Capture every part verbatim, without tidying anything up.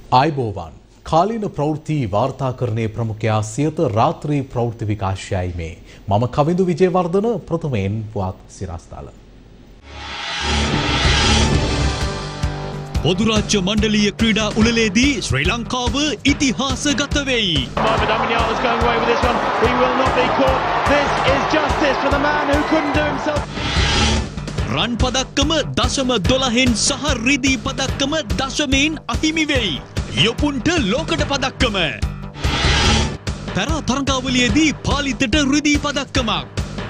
आयबोवान කාලීන ප්‍රවෘත්ති වාර්තාකරණයේ ප්‍රමුඛයා සියත රාත්‍රී ප්‍රවෘත්ති විකාශයයි මේ මම කවිඳු විජේවර්ධන ප්‍රථමයෙන් පුවත් සිරස්තල පොදු රාජ්‍ය මණ්ඩලීය ක්‍රීඩා උළෙලේදී ශ්‍රී ලංකාව ඉතිහාසගත වෙයි. රන් පදක්කම දශම දොළහෙන් සහ රිදී පදක්කම දශමයෙන් අහිමි වෙයි. යොපුන්ට ලෝකඩ පදක්කම. පැරා තරඟාවලියේදී පාලිතට රිදී පදක්කමක්.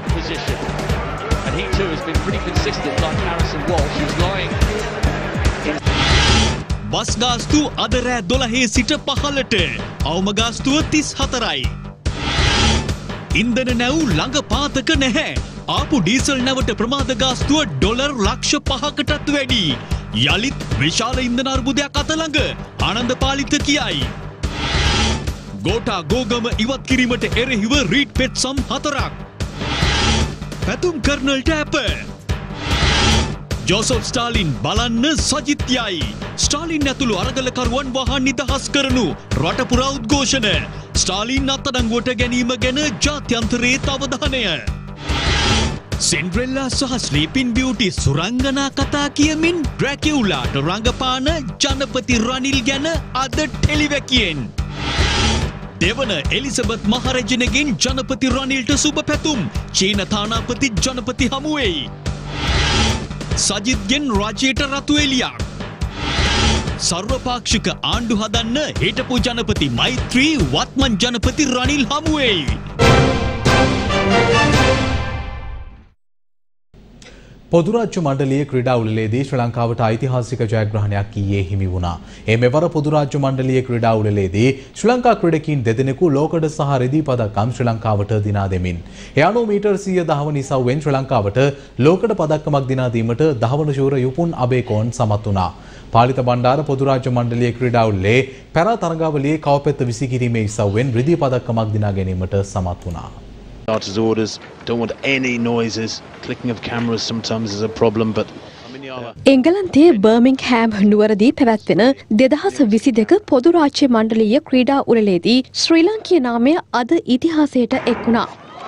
බස් ගාස්තු අද රෑ දොළහේ සිට පහළට. අවම ගාස්තුව තිස් හතරයි. ඉන්ධන නැව් ළඟ පාතක නැහැ. ආපු ඩීසල් නැවට ප්‍රමාද ගාස්තුව ඩොලර් ලක්ෂ පහකටත් වැඩි. යළිත් විශාල ඉන්ධන අර්බුදයක් අත ළඟ ආනන්ද පාලිත කියයි. ගෝඨා ගෝගම ඉවත් කිරීමට එරෙහිව රීඩ් පෙට්සම් හතරක්. පැතුම් කර්නල්ට ඇප. ජෝසප් ස්ටාලින් බලන්න සජිත් යයි. ස්ටාලින් ඇතුළු අරගලකරුවන් වහා නිදහස් කරනු රට පුරා උද්ඝෝෂණ. ස්ටාලින් අත්අඩංගුවට ගැනීම ගැන ජාත්‍යන්තරයේ අවධානය. සින්ඩ්‍රෙල්ලා සහ ස්ලීපින් බියුටි සුරංගනා කතා කියමින් ඩ්‍රැකියුලාට රංගපාන ජනපති රනිල් ගැන අද ටෙලිවැකියෙන්. දෙවන එලිසබෙත් මහරජනගෙන් ජනපති රනිල්ට සුබ පැතුම්. චීන තානාපති ජනපති හමුවෙයි. සජිත්ගෙන් රජයට රතු එලියක්. සර්වපාක්ෂික ආණ්ඩු හදන්න හිටපු ජනපති මෛත්‍රී වත්මන් ජනපති රනිල් හමුවෙයි. පොදු රාජ්‍ය මණ්ඩලීය ක්‍රීඩා උළෙලේදී ශ්‍රී ලංකාවට ඓතිහාසික ජයග්‍රහණයක් ඊයේ හිමි වුණා. ඒ මෙවර පොදු රාජ්‍ය මණ්ඩලීය ක්‍රීඩා උළෙලේදී ශ්‍රී ලංකා ක්‍රීඩකීන් දෙදෙනෙකු ලෝකඩ සහ රිදී පදක්කම් ශ්‍රී ලංකාවට දිනා දෙමින් ඒ අනුව මීටර් සීය දහවන ඉසව්වෙන් ශ්‍රී ලංකාවට ලෝකඩ පදක්කමක් දිනා දීමට දහවන ශූර යුපුන් අබේකෝන් සමත් වුණා. පාලිත බණ්ඩාර පොදු රාජ්‍ය මණ්ඩලීය ක්‍රීඩා උළෙලේ පැරා තරඟාවලියේ කවපැත්ත විසිකිරීමේ ඉසව්වෙන් රිදී පදක්කමක් දිනා ගැනීමට සමත් වුණා. Starters orders, don't want any noises. Clicking of cameras sometimes is a problem, but එංගලන්තයේ බර්මින්ග්හෑම් නුවරදී පැවැත්වෙන දෙදහස් විසි දෙක පොදු රාජ්‍ය මණ්ඩලීය ක්‍රීඩා උළෙලේදී ශ්‍රී ලංකීය නාමය අද ඉතිහාසයට එක් වුණා.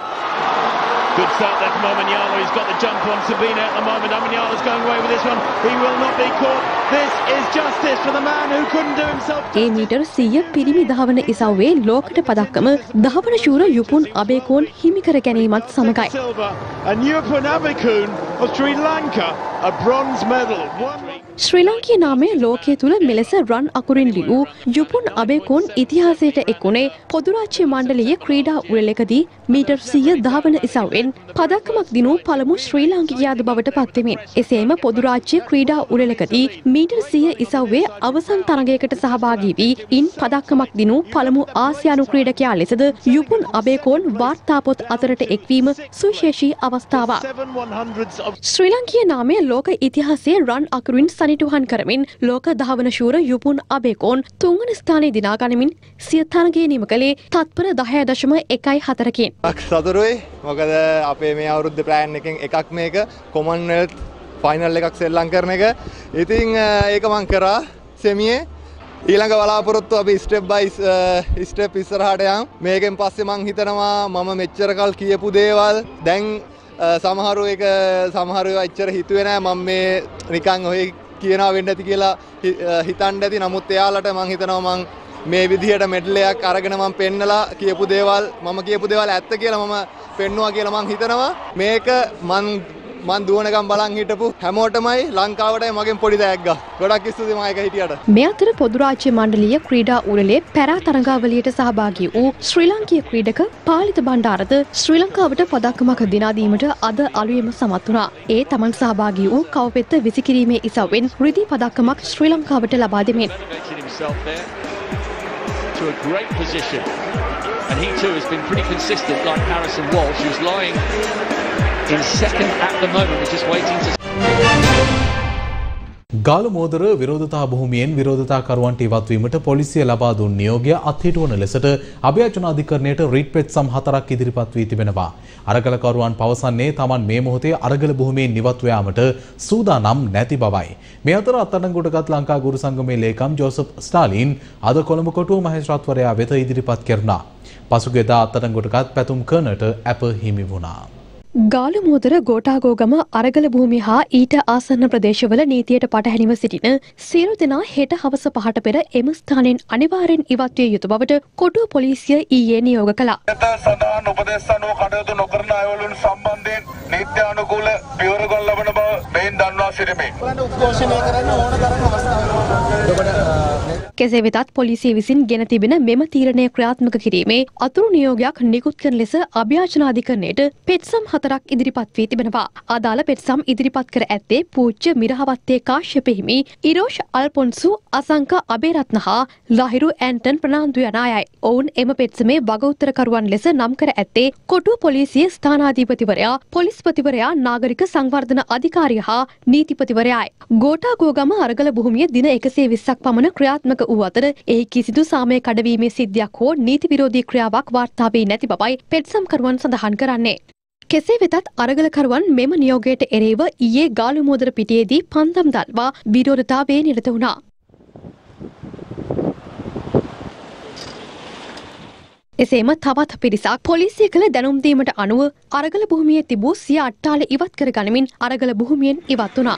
Good start there from Omanyala. He's got the jump on Sabina at the moment. Omanyala's going away with this one. He will not be caught. This is justice for the man who couldn't do himself. ඒ metre සීය පිරිමි දහවන ඉසව්වේ ලෝකඩ පදක්කම දහවන ශූර යුපුන් අබේකෝන් හිමි කර ගැනීමත් සමගයි. And Yupun Abekun of Sri Lanka, a bronze medal. ශ්‍රී ලංකීය නාමය ලෝකයේ තුල මෙලෙස රන් අකුරින් ලියූ යුපුන් අබේකෝන් ඉතිහාසයට එක් වුණේ පොදු රාජ්‍ය මණ්ඩලීය ක්‍රීඩා උළෙලකදී මීටර් සීය දහවන ඉසව්වෙන් පදක්කමක් දිනූ පළමු ශ්‍රී ලාංකිකයාද බවට පත්වෙමින්. එසේම පොදු රාජ්‍ය ක්‍රීඩා උළෙලකදී මීටර් සීය ඉසව්වේ අවසන් තරගයකට සහභාගී වී ඉන් පදක්කමක් දිනූ පළමු ආසියානු ක්‍රීඩකයා ලෙසද යුපුන් අබේකෝන් වාර්තාපොත් අතරට එක්වීම සුවිශේෂී අවස්ථාවක්. ශ්‍රී ලංකීය නාමය ලෝක ඉතිහාසයේ රන් අකුරින් සනිටුහන් කරමින් ලෝක දහවන ශූර යුපුන් අබේකෝන් තුන්වන ස්ථානයේ දිනා ගනිමින් සිය තරගය නිම කළේ තත්පර දහය දශම එකයි හතරකින්. සතුටුයි. මොකද අපේ මේ අවුරුද්දේ ප්ලෑන් එකෙන් එකක් මේක කොමන්වෙල්ත් ෆයිනල් එකක් සෙල්ලම් කරන එක. ඉතින් ඒක මං කරා සෙමියේ ඊළඟ බලාපොරොත්තු අපි ස්ටෙප් බයි ස්ටෙප් ඉස්සරහට යමු. මේකෙන් පස්සේ මං හිතනවා මම මෙච්චර කල් කියපු දේවල් දැන් සමහරව ඒක සමහරව එච්චර හිතුවේ නෑ මම මේ නිකන් ඔය කියනවා වෙන්න ඇති කියලා හිතන්න ඇති. නමුත් එයාලට මං හිතනවා මං මේ විදිහට මෙඩල් එකක් අරගෙන මම පෙන්නලා කියපු දේවල් මම කියපු දේවල් ඇත්ත කියලා මම පෙන්නුවා කියලා මං හිතනවා. මේක මං මං දුවනකම් බලන් හිටපු හැමෝටමයි ලංකාවටයි මගෙන් පොඩි දෑග්ගක්. ගොඩක් ස්තුතියි මම ඒක හිටියට. මේ අතර පොදු රාජ්‍ය මණ්ඩලීය ක්‍රීඩා උළෙලේ පැරා තරඟාවලියට සහභාගී වූ ශ්‍රී ලාංකීය ක්‍රීඩක පාලිත බණ්ඩාරද ශ්‍රී ලංකාවට පදක්කමක් දිනා දීමට අද අලුයම සමත් වුණා. ඒ තමන් සහභාගී වූ කවපෙත්ත විසිකිරීමේ ඉසව්වෙන් රිදී පදක්කමක් ශ්‍රී ලංකාවට ලබා දෙමින්. To a great position, and he too has been pretty consistent like Harrison Walsh, who's lying in second at the moment. He's just waiting to ගාලු මෝදර විරෝධතා භූමියෙන් විරෝධතාකරුවන්ට ඉවත්වීමට පොලිසිය ලබා දුන් නියෝගය අත්හිටුවන ලෙසට අභයාචන අධිකරණයට රීට් පෙත්සම් හතරක් ඉදිරිපත් වී තිබෙනවා. අරගලකරුවන් පවසන්නේ Taman මේ මොහොතේ අරගල භූමියෙන් ඉවත් යාමට සූදානම් නැති බවයි. මේ අතර අත්අඩංගුවටගත් ලංකා ගුරු සංගමේ ලේකම් ජෝසප් ස්ටාලින් අද කොළඹ කොටුව මහේස්ත්‍රාත්වරයා වෙත ඉදිරිපත් කෙරුණා. පසුගියදා අත්අඩංගුවටගත් පැතුම් කරනට අප හිමි වුණා. ගාලු මෝදර ගෝඨාගෝගම අරගල භූමිය හා ඊට ආසන්න ප්‍රදේශවල නීතියට පටහැනිව සිටින සියලු දෙනා හෙට හවස පහට පෙර එම ස්ථානයෙන් අනිවාර්යෙන් ඉවත් විය යුතු බවට කොටුව පොලිසිය ඊයේ නියෝග කළා. සදාන උපදෙස් අනුව කටයුතු නොකරන අයවලුන් සම්බන්ධයෙන් නීත්‍යානුකූල පියවරගල් ලබන බව මෙයින් දන්වා සිටිමි. උද්ඝෝෂණය කරන්න ඕන තරම් අවස්ථාවක්. කෙසේ වෙතත් පොලිසිය විසින් ගෙන තිබෙන මෙම තීරණය ක්‍රියාත්මක කිරීමේ අතුරු නියෝගයක් නිකුත් කරන ලෙස අභයාචන අධිකරණයට පෙත්සම් හතරක් ඉදිරිපත් වී තිබෙනවා. අදාළ පෙත්සම් ඉදිරිපත් කර ඇත්තේ පූජ්‍ය මිරහවත්තේ කාශ්‍යප හිමි, ඉරෝෂ් අල්පොන්සු, අසංක අබේරත්න හා ලහිරු ඇන්ටන් ප්‍රනාන්දු යන අයයි. ඔවුන් එම පෙත්සමේ වගඋත්තරකරුවන් ලෙස නම් කර ඇත්තේ කොටුව පොලිසිය ස්ථානාධිපතිවරයා, පොලිස්පතිවරයා, නාගරික සංවර්ධන අධිකාරිය හා නීතිපතිවරයායි. ගෝඨාගෝගම අරගල භූමිය දින එකසිය විස්සක් පමණ ක්‍රියාත්මක වූ අතර එහි කිසිදු සාමය කඩවීමේ සිද්ධියක් හෝ නීති විරෝධී ක්‍රියාවක් වාර්තා වී නැති බවයි පෙත්සම්කරුවන් සඳහන් කරන්නේ. කෙසේ වෙතත් අරගලකරුවන් මෙම නියෝගයට එරෙහිව ඊයේ ගාලු මෝදර පිටියේදී පන්දම් දල්වා විරෝධතාවයේ නිරත වුණා. එසේම තවත් පිරිසක් පොලිසිය කළ දැනුම් දීමට අනුව අරගල භූමියේ තිබූ සිය අට්ටාල ඉවත් කර ගනිමින් අරගල භූමියෙන් ඉවත් වුණා.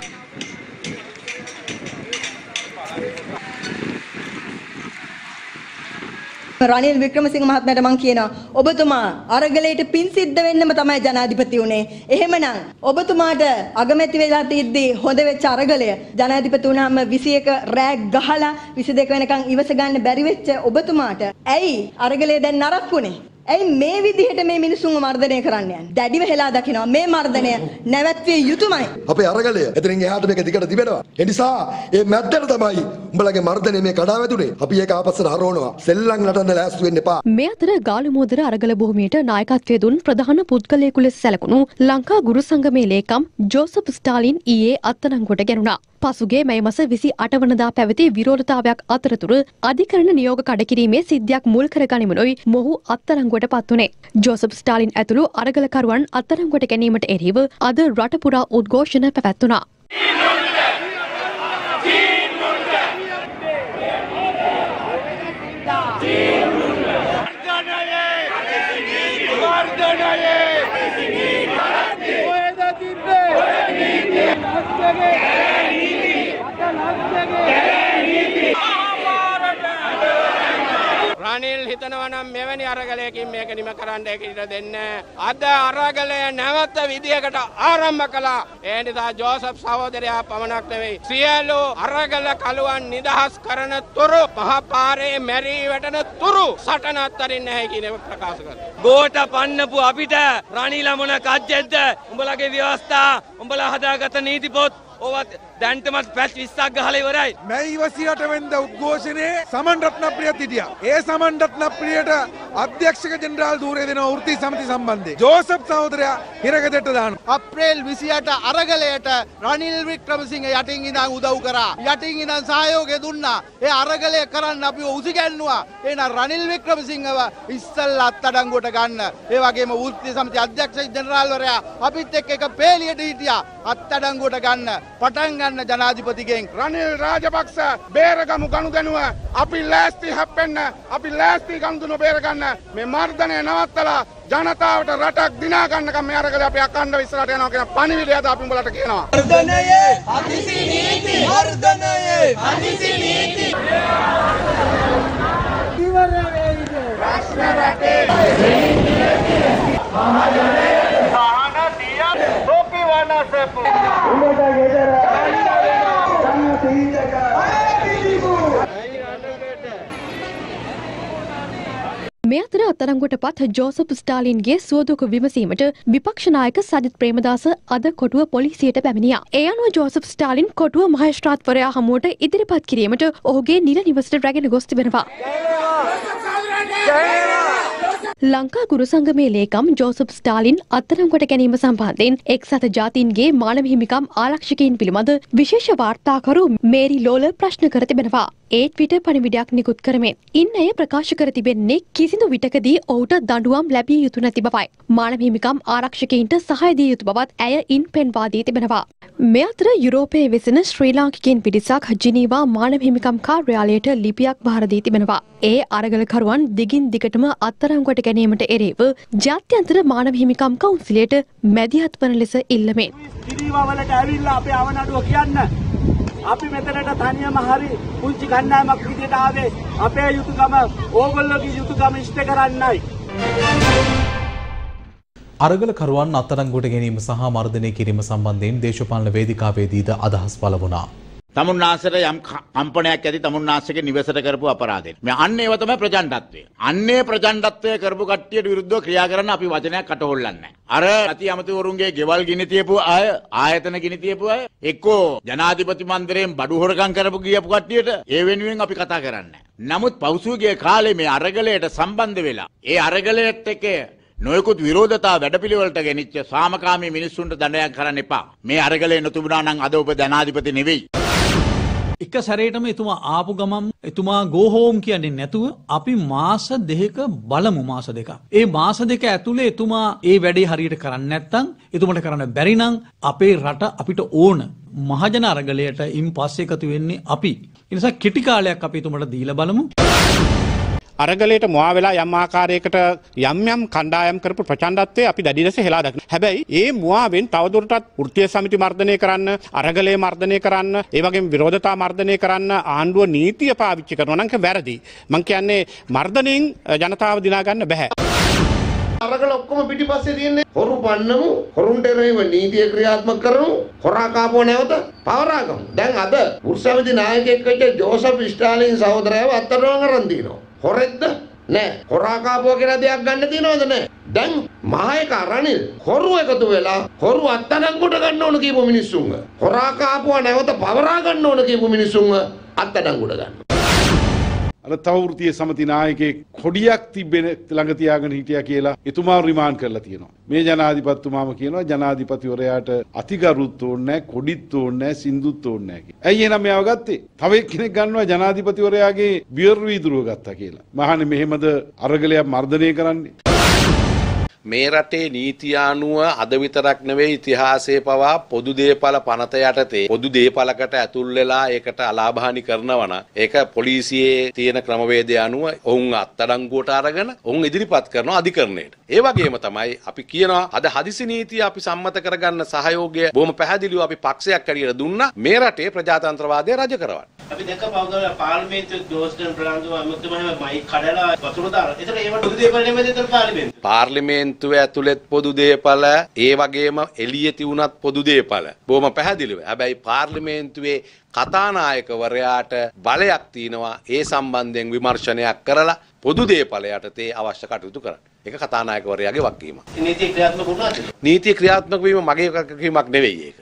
රනිල් වික්‍රමසිංහ මහත්මයාට මම කියනවා ඔබතුමා අරගලයට පින් සිද්ධ වෙන්නම තමයි ජනාධිපති උනේ. එහෙමනම් ඔබතුමාට අගමැති වෙලා තියද්දී හොඳ වෙච්ච අරගලය ජනාධිපති වුණාම විසි එක රෑක් ගහලා විසි දෙක වෙනකන් ඉවස ගන්න බැරි වෙච්ච ඔබතුමාට ඇයි අරගලය දැන් නරක් වුනේ? ඇයි මේ විදිහට මේ මිනිසුන්ව මර්ධනය කරන්න යන්නේ? දැඩිව හෙලා දකිනවා මේ මර්ධනය නැවැත්විය යුතුමයි. අපේ අරගලය එතනින් එහාට මේක දිගට දිවෙනවා. ඒ නිසා මේ මැද්දට තමයි උඹලගේ මර්ධනය මේ කඩා වැදුනේ. අපි ඒක ආපස්සට හරවනවා. සෙල්ලම් නටන්න ලෑස්ති වෙන්න එපා. මේ අතර ගාලු මෝදර අරගල භූමියට නායකත්වය දුන් ප්‍රධාන පුද්ගලයෙකු ලෙස සැලකුණු ලංකා ගුරු සංගමේ ලේකම් ජෝසප් ස්ටාලින් ඊයේ අත්අඩංගුවට ගැනුණා. පසුගිය මැයි මාස විසි අට වනදා පැවති විරෝධතාවයක් අතරතුර අධිකරණ නියෝග කඩකිරීමේ සිද්ධියක් මුල් කර ගනිමිනුයි මොහු අත්අඩංගුවට පත් වුණේ. ජෝසප් ස්ටාලින් ඇතුළු අරගලකරුවන් අත්අඩංගුවට ගැනීමට එරෙහිව අද රට පුරා උද්ඝෝෂණ පැවැත්වුණා. රනිල් හිතනවා නම් මෙවැනි අරගලයකින් මේක නිම කරන්න ඉඩ දෙන්න. අද අරගලය නැවත විදියකට ආරම්භ කළා. ඒ නිසා ජෝසප් සහෝදරයා පමණක් නෙවෙයි සියලු අරගල කලුවන් නිදහස් කරන තුරු මහ පාරේ මැරී වැටෙන තුරු සටන අත්තරින් නැහැ කියන ප්‍රකාශ කළා. ගෝඨ පන්නපු අපිට රනිල මොන කජ්ජෙද්ද? උඹලගේ ව්‍යවස්ථා, උඹලා හදාගත්ත නීති පොත් ඔවත් දැන්ටමත් පැච් විස්සක් ගහලා ඉවරයි. මැයි ඉවසියට වෙනද උද්ඝෝෂණයේ සමන් රත්නප්‍රියත් හිටියා. ඒ සමන් රත්නප්‍රියට අධ්‍යක්ෂක ජෙනරාල් ධූරය දෙනවා වෘත්තීය සමිති සම්බන්ධයෙන්. ජෝසප් සහෝදරයා හිරගෙදරට දානවා. අප්‍රේල් විසි අට අරගලයට රනිල් වික්‍රමසිංහ යටින් ඉඳන් උදව් කරා. යටින් ඉඳන් සහයෝගය දුන්නා. ඒ අරගලය කරන්න අපිව උසිගැන්නුවා. එහෙනම් රනිල් වික්‍රමසිංහව ඉස්සල්ලා අත්අඩංගුවට ගන්න. ඒ වගේම වෘත්තීය සමිති අධ්‍යක්ෂක ජෙනරාල්වරයා අපිත් එක්ක එක පේලියට හිටියා. අත්අඩංගුවට ගන්න. පටන් ගන්න ජනාධිපතිගෙන් රනිල් රාජපක්ෂ බේරගමු ගනුදෙනුව අපි ලෑස්ති හැප්පෙන්න, අපි ලෑස්ති ගනුදෙනුව බේරගන්න. මේ මර්ධනය නවත්තලා ජනතාවට රටක් දිනා ගන්නකම් මේ අරගල අපි අකණ්ඩව ඉස්සරහට යනවා කියන පණිවිඩය අද අපි උඹලට කියනවා. මර්ධනයේ අදිසි නීති, මර්ධනයේ අදිසි නීති. ඉවර වේවිද? ප්‍රශ්න රටේ මහජනයේ සහන දිය සොපි වනසපු උඹට ගෙදර මේ අතර අත්අඩංගුවට පත් ජෝසප් ස්ටාලින්ගේ සුවදුක විමසීමට විපක්ෂ නායක සජිත් ප්‍රේමදාස අද කොටුව පොලිසියට පැමිණියා. ඒ අනුව ජෝසප් ස්ටාලින් කොටුව මහේස්ත්‍රාත්වරයා හමුවට ඉදිරිපත් කිරීමට ඔහුගේ නිල නිවසට රැගෙන ගොස් තිබෙනවා. ලංකා ගුරු සංගමේ ලේකම් ජෝසප් ස්ටාලින් අත්අඩංගුවට ගැනීම සම්බන්ධයෙන් එක්සත් ජාතීන්ගේ මානව හිමිකම් ආරක්ෂකයින් පිළිබඳ විශේෂ වාර්තාකරු මේරි ලෝල ප්‍රශ්න කර තිබෙනවා. ඒ ට්විටර් පණිවිඩයක් නිකුත් කරමින් ඉන් ඇය ප්‍රකාශ කර තිබෙන්නේ කිසිදු විටකදී ඔහුට දඬුවම් ලැබිය යුතු නැති බවයි. මානව හිමිකම් ආරක්ෂකයින්ට සහාය දිය යුතු බවත් ඇය ඉන් පෙන්වා දී තිබෙනවා. මේ අතර යුරෝපයේ වෙසෙන ශ්‍රී ලාංකිකයින් පිරිසක් ජිනීවා මානව හිමිකම් කාර්යාලයට ලිපියක් බාර දී තිබෙනවා. ඒ අරගලකරුවන් දිගින් දිගටම අත්අඩංගුවට ගැනීමට එරෙහිව ජාත්‍යන්තර මානව හිමිකම් කවුන්සිලයට මැදිහත් වන ලෙස ඉල්ලමින් ජිනීවා වලට ඇවිල්ලා අපේ අවනඩුව කියන්න. අපි මෙතනට තනියම හරි පුංචි කණ්ඩායමක් විදිහට ආවේ අපේ යුතුයකම ඕගොල්ලෝගේ යුතුයකම ඉෂ්ට කරන්නයි. අරගලකරුවන් අත්අඩංගුවට ගැනීම සහ මර්ධනය කිරීම සම්බන්ධයෙන් දේශපාලන වේදිකාවේදීද අදහස් පළ වුණා. තමුන්නාසට යම් කම්පනයක් ඇති තමුන්නාසගේ නිවසට කරපු අපරාධයෙන්. මේ අන්න ඒව තමයි ප්‍රචණ්ඩත්වය. අන්නේ ප්‍රචණ්ඩත්වය කරපු කට්ටියට විරුද්ධව ක්‍රියා කරන්න අපි වචනයක් කට හොල්ලන්නේ නැහැ. අර අති අමතිවරුන්ගේ ගෙවල් ගිනි තියපු අය, ආයතන ගිනි තියපු අය, එක්කෝ ජනාධිපති මන්දිරයෙන් බඩු හොරකම් කරපු ගියපු කට්ටියට ඒ වෙනුවෙන් අපි කතා කරන්නේ නැහැ. නමුත් පෞසුගේ කාලේ මේ අරගලයට සම්බන්ධ වෙලා ඒ අරගලයට එක්ක නොයෙකුත් විරෝධතා වැඩපිළිවෙලට ගෙනිච්ච සාමකාමී මිනිස්සුන්ට දඬයක් කරන්න එපා. මේ අරගලේ නොතිබුණා නම් අද ඔබ ජනාධිපති නෙවෙයි. එක සැරේටම එතුමා ආපු ගමන් එතුමා ගෝ හෝම් කියන්නේ නැතුව අපි මාස දෙකක බලමු මාස දෙකක්. ඒ මාස දෙක ඇතුලේ එතුමා ඒ වැඩේ හරියට කරන්නේ නැත්නම් එතුමට කරන්න බැරි නම් අපේ රට අපිට ඕන මහජන අරගලයට ඉන් පස්සේ එකතු වෙන්නේ අපි. ඒ නිසා කෙටි කාලයක් අපි එතුමට දීලා බලමු. අරගලයට මුවා වෙලා යම් ආකාරයකට යම් යම් කණ්ඩායම් කරපු ප්‍රචණ්ඩත්වයේ අපි දැඩි ලෙස හෙලා දකිනවා. හැබැයි ඒ මුවාවෙන් තවදුරටත් වෘත්තීය සමිති මර්ධනය කරන්න, අරගලය මර්ධනය කරන්න, ඒ වගේම විරෝධතා මර්ධනය කරන්න ආණ්ඩුව නීතිය පාවිච්චි කරනවා නම් වැරදි. මම කියන්නේ මර්ධනයෙන් ජනතාව දිනා ගන්න බෑ. අරගල ඔක්කොම පිටිපස්සේ තියෙන්නේ හොරු පන්නමු, හොරුන්ට එරෙහිව නීතිය ක්‍රියාත්මක කරමු, හොරා කාපුව නැවත පවරාගමු. දැන් අද වෘත්සමිති නායකයෙක් වෙච්ච ජෝසප් ස්ටාලින් සහෝදරයව අත්අඩංගුවට කරන් දිනවා. හොරෙක්ද? නෑ. හොරා කාපුවා කියලා දෙයක් ගන්න තියනවද? නෑ. දැන් මහේක රනිල් හොරු එකතු වෙලා හොරු අත්අඩංගුවට ගන්න ඕන කියපු මිනිස්සුන්ව, හොරා කාපුවා නැවත පවරා ගන්න ඕන කියපු මිනිස්සුන්ව අත්අඩංගුවට ගන්න. අර තවෘතිය සමති නායකයෙක් කොඩියක් තිබෙන ළඟ තියාගෙන හිටියා කියලා එතුමා රිමාන්ඩ් කරලා තියෙනවා. මේ ජනාධිපතිතුමාම කියනවා ජනාධිපතිවරයාට අතිගරුත් ඕනේ නැහැ, කොඩිත් ඕනේ නැහැ, සින්දුත් ඕනේ නැහැ කියලා. ඇයි එහෙනම් මෙයාව ගත්තේ? තව එක්කෙනෙක් ගන්නවා ජනාධිපතිවරයාගේ බියර් වීදුරුව ගත්තා කියලා. මහන්නේ මෙහෙමද අරගලයක් මර්ධනය කරන්නේ? මේ රටේ නීතිය අනුව අද විතරක් නෙවෙයි ඉතිහාසයේ පවා පොදු දේපල පනත යටතේ පොදු දේපලකට ඇතුල් වෙලා ඒකට අලාභහානි කරනවා නම් ඒක පොලිසියේ තියෙන ක්‍රමවේදය අනුව ඔවුන් අත්අඩංගුවට අරගෙන ඔවුන් ඉදිරිපත් කරනවා අධිකරණයට. ඒ වගේම තමයි අපි කියනවා අද හදිසි නීතිය අපි සම්මත කරගන්න සහයෝගය බොහොම පැහැදිලිව අපි පක්ෂයක් ඇරියට දුන්නා මේ රටේ ප්‍රජාතන්ත්‍රවාදය රජ කරවන්න. අපි දැක්ක පවගල පාර්ලිමේන්තුවේ ජෝස්ටන් ප්‍රනාන්දුව අමුතුමම මයික් කඩලා වතුර දාලා. ඒතර ඒව පොදු දේපල නෙමෙයිද ඒතර පාර්ලිමේන්තුව. පාර්ලිමේන්තුවේ ඇතුළෙත් පොදු දේපල ඒ වගේම එළියේ තියුණත් පොදු දේපල. බොහොම පැහැදිලිව. හැබැයි පාර්ලිමේන්තුවේ කතානායකවරයාට බලයක් තියෙනවා ඒ සම්බන්ධයෙන් විමර්ශනයක් කරලා පොදු දේපල යටතේ අවශ්‍ය කටයුතු කරන්න. ඒක කතානායකවරයාගේ වගකීමක්. නීතිය ක්‍රියාත්මක වුණාද? නීතිය ක්‍රියාත්මක වීම මගේ වගකීමක් නෙවෙයි ඒක.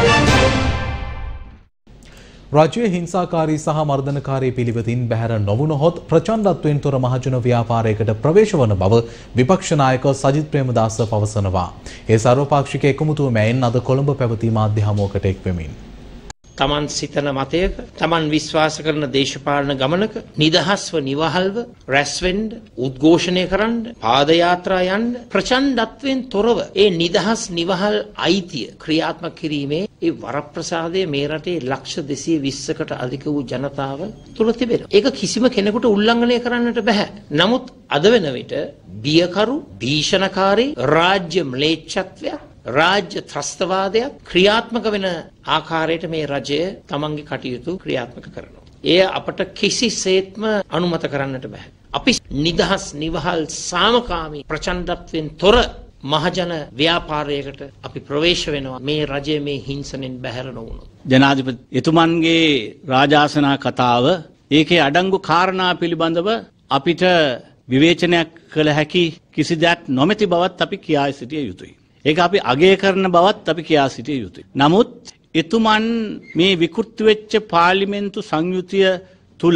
රජයේ හිංසාකාරී සහ මර්ධනකාරී පිළිවෙතින් බැහැර නොවුනහොත් ප්‍රචණ්ඩත්වයෙන් තොර මහජන ව්‍යාපාරයකට ප්‍රවේශ වන බව විපක්ෂ නායක සජිත් ප්‍රේමදාස පවසනවා. ඒ සර්වපාක්ෂික එකමුතුව මැයින් අද කොළඹ පැවති මාධ්‍ය හමුවකට එක්වෙමින් තමන් සිතන මතයක තමන් විශ්වාස කරන දේශපාලන ගමනක නිදහස්ව නිවහල්ව රැස්වෙන්න උද්ඝෝෂණය කරන්න පාදයාත්‍රා යන්න ප්‍රචණ්ඩත්වයෙන් තොරව ඒ නිදහස් නිවහල් අයිතිය ක්‍රියාත්මක කිරීමේ ඒ වරප්‍රසාදය මේ රටේ ලක්ෂ දෙසිය විස්සකට අධික වූ ජනතාව තුළ තිබෙනවා. ඒක කිසිම කෙනෙකුට උල්ලංඝනය කරන්නට බෑ. නමුත් අද වෙන විට බියකරු භීෂණකාරී රාජ්‍ය ම්ලේච්ඡත්වයක් රාජ්‍ය ත්‍රස්තවාදයක් ක්‍රියාත්මක වෙන ආකාරයට මේ රජය තමන්ගේ කටයුතු ක්‍රියාත්මක කරනවා. එය අපට කිසිසේත්ම අනුමත කරන්නට බෑ. අපි නිදහස් නිවහල් සාමකාමී ප්‍රචණ්ඩත්වයෙන් තොර මහජන ව්‍යාපාරයකට අපි ප්‍රවේශ වෙනවා මේ රජය මේ හිංසනෙන් බැහැර නොවුණොත්. ජනාධිපති එතුමන්ගේ රාජාසනා කතාව ඒකේ අඩංගු කාරණා පිළිබඳව අපිට විවේචනයක් කළ හැකි කිසි දෙයක් නොමැති බවත් අපි කියා සිටිය යුතුයි. ඒක අපි අගය කරන බවත් අපි කියා සිටිය යුතුයි. නමුත් එතුමන් මේ විකෘති වෙච්ච පාර්ලිමේන්තු සංයුතිය තුල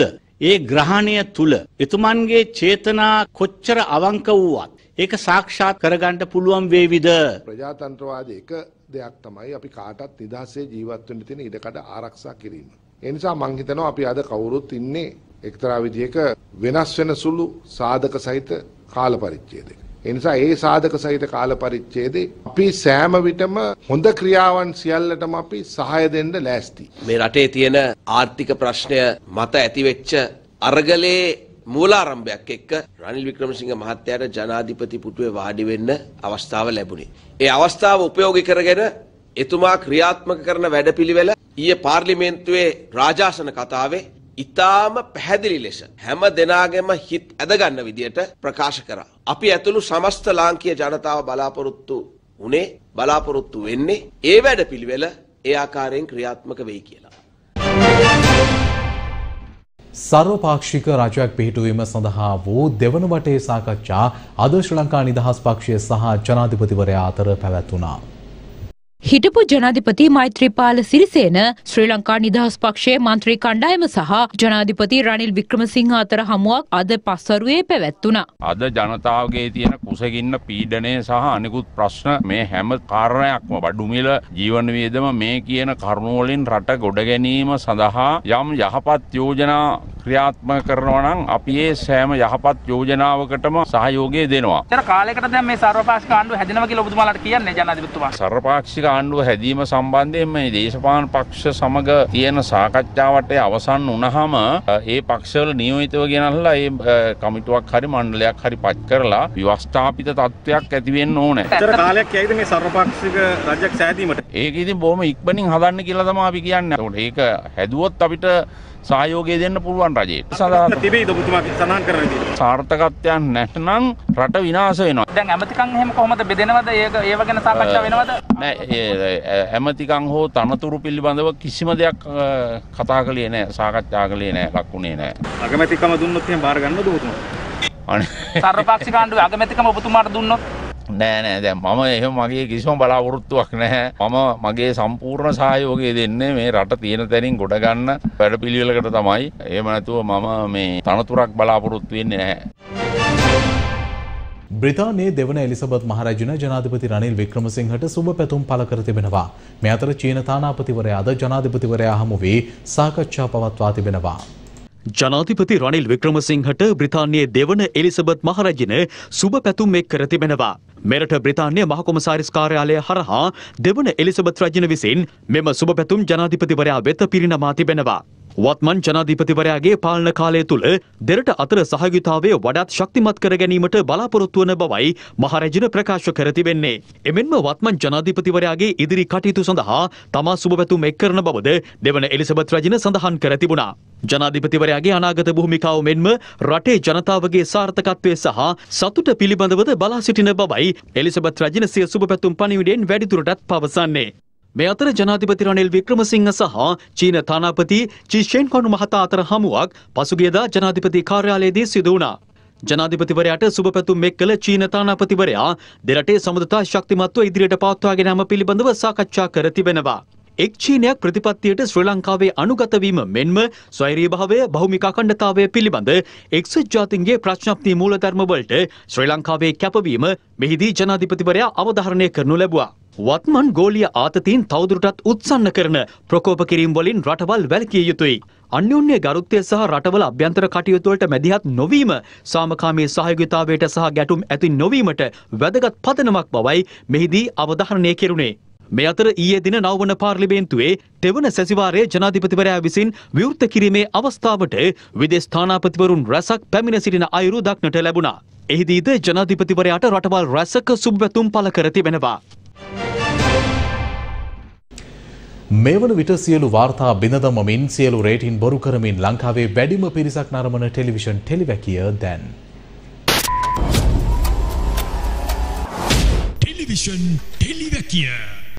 ඒ ග්‍රහණය තුල එතුමන්ගේ චේතනා කොච්චර අවංක වුවත් ඒක සාක්ෂාත් කරගන්න පුළුවන් වේවිද? ප්‍රජාතන්ත්‍රවාදී එක දෙයක් තමයි අපි කාටත් නිදහසේ ජීවත් වෙන්න තියෙන ඉඩකඩ ආරක්ෂා කිරීම. ඒ නිසා මම හිතනවා අපි අද කවුරුත් ඉන්නේ එක්තරා විදිහක වෙනස් වෙන සුළු සාධක සහිත කාල පරිච්ඡේදයක. ඒ නිසා ඒ සාධක සහිත කාල පරිච්ඡේදේ අපි සෑම විටම හොඳ ක්‍රියාවන් සියල්ලටම අපි සහාය දෙන්න ලෑස්ති. මේ රටේ තියෙන ආර්ථික ප්‍රශ්නය මත ඇතිවෙච්ච අරගලේ මූලාරම්භයක් එක්ක රනිල් වික්‍රමසිංහ මහත්තයාට ජනාධිපති පුටුවේ වාඩි වෙන්න අවස්ථාව ලැබුණේ. ඒ අවස්ථාව උපයෝගී කරගෙන එතුමා ක්‍රියාත්මක කරන වැඩපිළිවෙල ඊයේ පාර්ලිමේන්තුවේ රාජාසන කතාවේ ඉතාම පැහැදිලි ලෙස හැම දෙනාගේම හිත ඇදගන්න විදියට ප්‍රකාශ කරා. අපි ඇතුළු සමස්ත ලාංකීය ජනතාව බලාපොරොත්තු උනේ බලාපොරොත්තු වෙන්නේ ඒ වැඩපිළිවෙල ඒ ආකාරයෙන් ක්‍රියාත්මක වෙයි කියලා. සර්වපාක්ෂික රජයක් පිහිටුවීම සඳහා වූ දෙවන වටේ සාකච්ඡා අද ශ්‍රී ලංකා නිදහස් පක්ෂය සහ ජනාධිපතිවරයා අතර පැවැත්වුණා. හිටපු ජනාධිපති මෛත්‍රීපාල සිරිසේන ශ්‍රී ලංකා නිදහස් පක්ෂයේ මන්ත්‍රී කණ්ඩායම සහ ජනාධිපති රනිල් වික්‍රමසිංහ අතර හමුවක් අද පස්වරුවේ පැවැත්වුණා. අද ජනතාවගේ තියෙන කුසගින්න පීඩනය සහ අනිකුත් ප්‍රශ්න මේ හැම කාරණයක්ම බඩු මිල ජීවන වියදම මේ කියන කරුණු වලින් රට ගොඩ ගැනීම සඳහා යම් යහපත් යෝජනා ක්‍රියාත්මක කරනවා නම් අපි ඒ සෑම යහපත් යෝජනාවකටම සහයෝගය දෙනවා. ඒතර කාලයකට දැන් මේ සර්වපාක්ෂික ආණ්ඩුව හැදෙනවා කියලා ඔබතුමාලාට කියන්නේ ජනාධිපතිතුමා. සර්වපාක්ෂික ආණ්ඩුව හැදීම සම්බන්ධයෙන් මේ දේශපාලන පක්ෂ සමග තියෙන සාකච්ඡාවට අවසන් වුණාම ඒ පක්ෂවල නියමිතව ගෙනල්ලා ඒ කමිටුවක් හරි මණ්ඩලයක් හරි පත් කරලා ව්‍යවස්ථාපිත තත්ත්වයක් ඇති වෙන්න ඕනේ. ඒතර කාලයක් යයිද මේ සර්වපාක්ෂික රජයක් සෑදීමට? ඒක ඉතින් බොහොම ඉක්මනින් හදන්න කියලා තමයි අපි කියන්නේ. ඒක හැදුවොත් අපිට සහයෝගය දෙන්න පුළුවන් රජයට. සදාත තිබෙයිද ඔබතුමා සඳහන් කරන විදිහට? සාර්ථකත්වයක් නැත්නම් රට විනාශ වෙනවා. දැන් ඇමතිකම් එහෙම කොහොමද බෙදෙනවද? ඒක ඒව ගැන සාකච්ඡා වෙනවද? නෑ ඇමතිකම් හෝ තනතුරු පිළිබඳව කිසිම දෙයක් කතා කළේ නෑ, සාකච්ඡා කළේ නෑ, ලකුණේ නෑ. අගමැතිකම දුන්නොත් එහෙම බාර ගන්නවද ඔබතුමා? අනේ සර්වපාක්ෂික ආණ්ඩුවේ අගමැතිකම ඔබතුමාට දුන්නොත් නෑ නෑ දැන් මම එහෙම මගේ කිසිම බලාපොරොත්තුවක් නැහැ. මම මගේ සම්පූර්ණ සහයෝගය දෙන්නේ මේ රට තියෙන තැනින් ගොඩ ගන්න වැඩපිළිවෙලකට තමයි. එහෙම නැතුව මම මේ තනතුරක් බලාපොරොත්තු වෙන්නේ නැහැ. බ්‍රිතාන්‍යයේ දෙවන එලිසබෙත් මහරජුන ජනාධිපති රනිල් වික්‍රමසිංහට සුබ පැතුම් පළ කර තිබෙනවා. මේ අතර චීන තානාපතිවරයාද ජනාධිපතිවරයා හමු වී සාකච්ඡා පවත්වා තිබෙනවා. ජනාධිපති රනිල් වික්‍රමසිංහට බ්‍රිතාන්‍යයේ දෙවන එලිසබෙත් මහරජින සුබ පැතුම් එක් කර තිබෙනවා. මෙරට බ්‍රිතාන්‍ය මහ කොමසාරිස් කාර්යාලය හරහා දෙවන එලිසබෙත් රජින විසින් මෙම සුබ පැතුම් ජනාධිපතිවරයා වෙත පිරිනමා තිබෙනවා. වත්මන් ජනාධිපතිවරයාගේ පාලන කාලය තුළ දෙරට අතර සහයෝගීතාවය වඩාත් ශක්තිමත් කර ගැනීමට බලාපොරොත්තු වන බවයි මහරජින ප්‍රකාශ කර තිබෙන්නේ. එමෙන්ම වත්මන් ජනාධිපතිවරයාගේ ඉදිරි කටයුතු සඳහා තමා සුබ පැතුම් එක් කරන බවද දෙවන එලිසබෙත් රජින සඳහන් කර තිබුණා. ජනාධිපතිවරයාගේ අනාගත භූමිකාව මෙන්ම රටේ ජනතාවගේ සාර්ථකත්වය සහ සතුට පිළිබඳවද බලා සිටින බවයි එලිසබෙත් රජින සිය සුබ පැතුම් පණිවිඩයෙන් වැඩිදුරටත් පවසන්නේ. මේ අතර ජනාධිපති රනිල් වික්‍රමසිංහ සහ චීන තානාපති චී ෂෙන්කොන් මහතා අතර හමුවක් පසුගියදා ජනාධිපති කාර්යාලයේදී සිදු වුණා. ජනාධිපතිවරයාට සුබ පැතුම් එක් කළ චීන තානාපතිවරයා දෙරටේ සමගතා ශක්තිමත්ව ඉදිරියට පවත්වාගෙන යාම පිළිබඳව සාකච්ඡා කර තිබෙනවා. එක් චීනයක් ප්‍රතිපත්තියට ශ්‍රී ලංකාවේ අනුගත වීම මෙන්ම ස්වෛරීය භාවය බහුමික අඛණ්ඩතාවය පිළිබඳ එක්සත් ජාතීන්ගේ ප්‍රඥප්ති මූලධර්ම වලට ශ්‍රී ලංකාවේ කැපවීම මෙහිදී ජනාධිපතිවරයා අවධාරණය කරනු ලැබුවා. වත්මන් ගෝලීය ආතතීන් තවදුරටත් උත්සන්න කරන ප්‍රකෝප කිරීම් වලින් රටවල් වැළකිය යුතුයි. අන්‍යෝන්‍ය ගරුත්වය සහ රටවල අභ්‍යන්තර කටයුතු වලට මැදිහත් නොවීම සාමකාමී සහයෝගීතාවයට සහ ගැටුම් ඇති නොවීමට වැදගත් පදනමක් බවයි මෙහිදී අවධාරණය කෙරුණේ. මේ අතර ඊයේ දින නවවන පාර්ලිමේන්තුවේ තෙවන සැසිවාරයේ ජනාධිපතිවරයා විසින් විවෘත කිරීමේ අවස්ථාවට විදේශ තානාපතිවරුන් රැසක් පැමිණ සිටින අයුරු දක්නට ලැබුණා. එහිදීද ජනාධිපතිවරයාට රටවල් රැසක සුබ පැතුම් පළ කර තිබෙනවා. මේ වන විට සියලු වාර්තා බිඳ දමමින් සියලු රේටින් බොරු කරමින් ලංකාවේ වැඩිම පිරිසක් නරඹන ටෙලිවිෂන් ටෙලිවැකිය දැන් ටෙලිවිෂන් ටෙලිවැකිය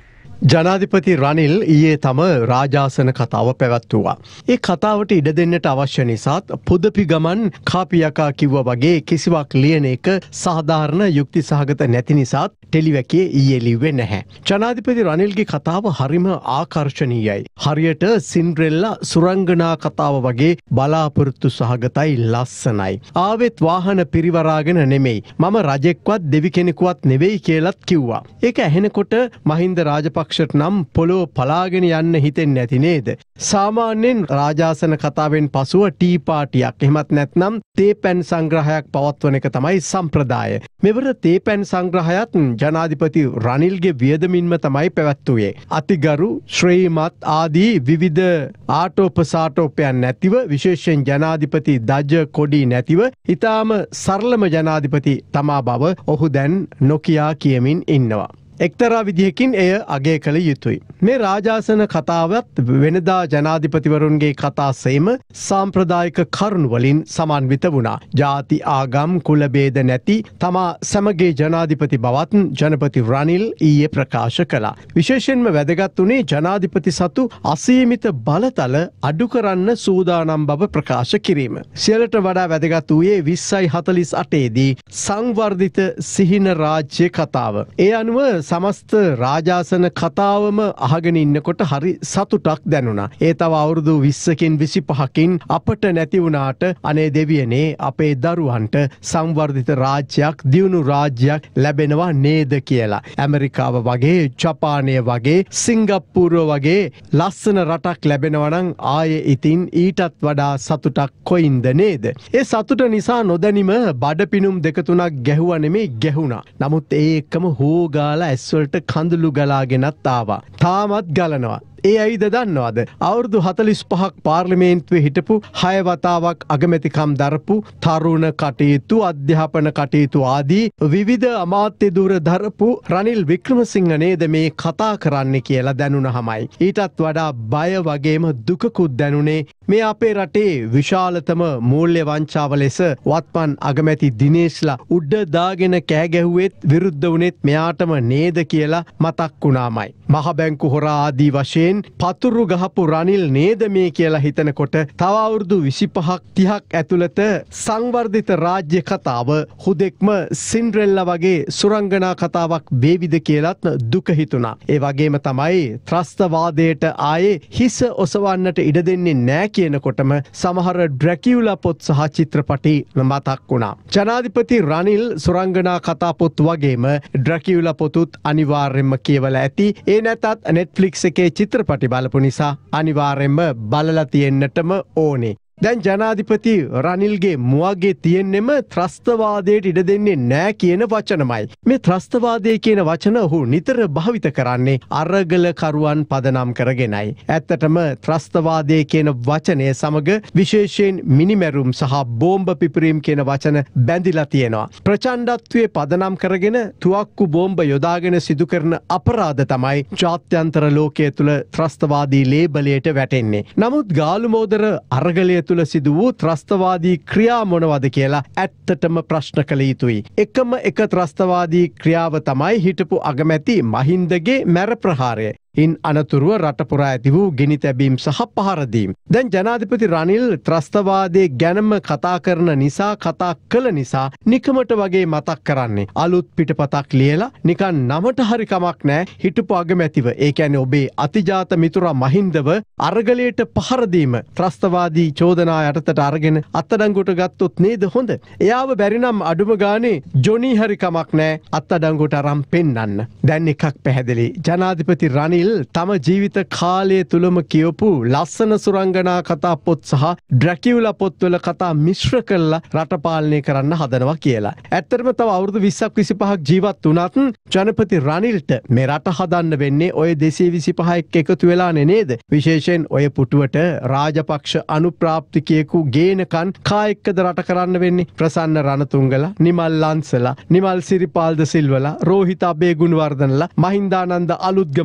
ජනාධිපති රනිල් ඊයේ තම රාජාසන කතාව පැවැත්වුවා. ඒ කතාවට ඉඩ දෙන්නට අවශ්‍ය නිසාත් පුදපි ගමන් කාපියකා කිව්වා වගේ කිසිවක් ලියන එක සාධාරණ යුක්ති සහගත නැති නිසාත් ටෙලිවැකියේ ඊයේ ලිව්වේ නැහැ. ජනාධිපති රනිල්ගේ කතාව හරිම ආකර්ශනීයයි. හරියට සින්ඩ්‍රෙල්ලා සුරංගනා කතාව වගේ බලාපොරොත්තු සහගතයි ලස්සනයි. ආවෙත් වාහන පිරිවරාගෙන නෙමෙයි. මම රජෙක්වත් දෙවි කෙනෙකුවත් නෙවෙයි කියලත් කිව්වා. ඒක ඇහෙනකොට මහින්ද රාජපක්ෂට නම් පොළොව පලාගෙන යන්න හිතෙන්නේ නැති නේද? සාමාන්‍යයෙන් රාජාසන කතාවෙන් පසුව ටී පාටියක් එහෙමත් නැත්නම් තේපැන් සංග්‍රහයක් පවත්වන එක තමයි සම්ප්‍රදාය. මෙවර තේපැන් සංග්‍රහයත් ජනාධිපති රනිල්ගේ වියදමින්ම තමයි පැවැත්වුවේ. අතිගරු ශ්‍රීමත් ආදී විවිධ ආටෝපසාටෝපයන් නැතිව විශේෂයෙන් ජනාධිපති දජ කොඩි නැතිව ඉතාම සරලම ජනාධිපති තමා බව ඔහු දැන් නොකියා කියමින් ඉන්නවා. එක්තරා විදිහකින් එය අගය කළ යුතුයි. මේ රාජාසන කතාවත් වෙනදා ජනාධිපතිවරුන්ගේ කතා සේම සාම්ප්‍රදායික කරුණු වලින් සමන්විත වුණා. ජාති ආගම් කුල භේද නැති තමා සමගේ ජනාධිපති බවත් ජනපති රනිල් ඊයේ ප්‍රකාශ කළා. විශේෂයෙන්ම වැදගත් වුණේ ජනාධිපති සතු අසීමිත බලතල අඩු කරන්න සූදානම් බව ප්‍රකාශ කිරීම. සියලට වඩා වැදගත් වූයේ විස්සයි හතලිස් අටේ දී සංවර්ධිත සිහින රාජ්‍ය කතාව. ඒ අනුව සමස්ත රාජාසන කතාවම අහගෙන ඉන්නකොට හරි සතුටක් දැනුණා. ඒ තව අවුරුදු විස්සකින් විසිපහකින් අපට නැති වුණාට අනේ දෙවියනේ අපේ දරුවන්ට සංවර්ධිත රාජ්‍යයක් දියුණු රාජ්‍යයක් ලැබෙනවා නේද කියලා. ඇමරිකාව වගේ ජපානය වගේ සිංගප්පූරුව වගේ ලස්සන රටක් ලැබෙනවා නම් ආයේ ඉතින් ඊටත් වඩා සතුටක් කොයින්ද නේද? ඒ සතුට නිසා නොදැනීම බඩපිනුම් දෙක තුනක් ගැහුවා නෙමේ ගැහුණා. නමුත් ඒ එක්කම හෝගාලා ඇස්වලට කඳුළු ගලාගෙනත් ආවා. තාමත් ගලනවා. ඒ ඇයිද දන්නවද? අවුරුදු හතලිස් පහක් පාර්ලිමේන්තුවේ හිටපු හය වතාවක් අගමැතිකම් දරපු තරුණ කටයුතු අධ්‍යාපන කටයුතු ආදී විවිධ අමාත්‍ය ධුර දරපු රනිල් වික්‍රමසිංහ නේද මේ කතා කරන්න කියලා දැනුණහමයි. ඊටත් වඩා බය වගේම දුකකුත් දැනුනේ මේ අපේ රටේ විශාලතම මූල්‍ය වංචාව ලෙස වත්මන් අගමැති දිනේශ්ලා උඩ දාගෙන කෑ ගැහුවෙත් විරුද්ධ වුණෙත් මෙයාටම නේද කියලා මතක් වුණාමයි. මහ බැංකු හොරා ආදී වශයෙන් පතුරු ගහපු රනිල් නේද මේ කියලා හිතනකොට තව අවුරුදු විසිපහක් තිහක් ඇතුළත සංවර්ධිත රාජ්‍ය කතාව හුදෙක්ම සින්ඩ්‍රෙල්ලා වගේ සුරංගනා කතාවක් වේවිද කියලත් දුක හිතුණා. ඒ වගේම තමයි ත්‍රස්තවාදයට ආයේ හිස ඔසවන්නට ඉඩ දෙන්නේ නෑ කියනකොටම සමහර ඩ්‍රැකියුලා පොත් සහ චිත්‍රපටි මතක් වුණා. ජනාධිපති රනිල් සුරංගනා කතා පොත් වගේම ඩ්‍රැකියුලා පොතුත් අනිවාර්යෙන්ම කියවලා ඇති. ඒ නැතත් නෙට්ෆ්ලික්ස් එකේ චිත්‍ර පටි බලපු නිසා අනිවාර්යෙන්ම බලලා තියෙන්නටම ඕනේ. දැන් ජනාධිපති රනිල්ගේ මුවගේ තියෙන්නෙම ත්‍රස්තවාදයට ඉඩ දෙන්නේ නෑ කියන වචනමයි. මේ ත්‍රස්තවාදය කියන වචන ඔහු නිතර භාවිත කරන්නේ අරගල කරුවන් පදනම් කරගෙනයි. ඇත්තටම ත්‍රස්තවාදය කියන වචනය සමග විශේෂයෙන් මිනිමැරුම් සහ බෝම්බ පිපිරීම් කියන වචන බැඳිලා තියෙනවා. ප්‍රචණ්ඩත්වයේ පදනම් කරගෙන තුවක්කු බෝම්බ යොදාගෙන සිදු කරන අපරාධ තමයි ජාත්‍යන්තර ලෝකයේ තුල ත්‍රස්තවාදී ලේබලයට වැටෙන්නේ. නමුත් ගාලු මෝදර අරගලය තුළ සිදු වූ ත්‍රස්තවාදී ක්‍රියා මොනවද කියලා ඇත්තටම ප්‍රශ්න කළ යුතුයි. එකම එක ත්‍රස්තවාදී ක්‍රියාව තමයි හිටපු අගමැති මහින්දගේ මැර ප්‍රහාරය. ඉන් අනතුරුව රට පුරා ඇති වූ ගිනි තැබීම් සහ පහරදීම්. දැන් ජනාධිපති රනිල් ත්‍රස්තවාදයේ ගැනම කතා කරන නිසා කතා කළ නිසා නිකමට වගේ මතක් කරන්නේ. අලුත් පිටපතක් ලියලා නිකන් නමට හරි කමක් නැහැ හිටපු අගමැතිව. ඒ කියන්නේ ඔබේ අතිජාත මිතුරා මහින්දව අරගලයට පහර දීම ත්‍රස්තවාදී චෝදනා යටතට අරගෙන අත්අඩංගුවට ගත්තොත් නේද හොඳ? එයාව බැරි නම් අඩුම ගානේ ජොනි හරි කමක් නැහැ අත්අඩංගුවට අරන් පෙන්නන්න. දැන් එකක් පැහැදිලි. ජනාධිපති රනිල් තම ජීවිත කාලය තුළම කියවපු ලස්සන සුරංගනා කතා පොත් සහ ඩ්‍රැකියුලා පොත්වල කතා මිශ්‍ර කරලා රට පාලනය කරන්න හදනවා කියලා. ඇත්තටම තව අවුරුදු විස්සක් විසිපහක් ජීවත් වුණත් ජනපති රනිල්ට මේ රට හදන්න වෙන්නේ ඔය දෙසිය විසිපහ එක්ක එකතු වෙලානේ නේද? විශේෂයෙන් ඔය පුටුවට රාජපක්ෂ අනුප්‍රාප්තිකයෙකු ගේනකන් කා එක්කද රට කරන්න වෙන්නේ? ප්‍රසන්න රණතුංගලා, නිමල් ලන්සලා, නිමල් සිරිපාල්ද සිල්වලා, රෝහිත අබේගුණවර්ධනලා, මහින්දානන්ද අලුත්ගමගේලා